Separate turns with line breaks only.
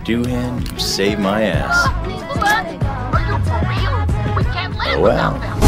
Doohan, you saved my ass.
Are you for real? We can't live
Oh
without
well.
them.